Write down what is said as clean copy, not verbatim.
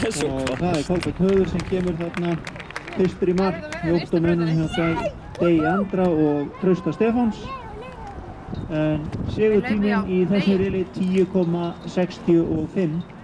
og það Kolbeinn Höður sem kemur þarna fyrstur í mark, jókt á mönnum hjá Degi Andra og Trausta Stefáns. En sigurtíminn í þessu riðli 10,65.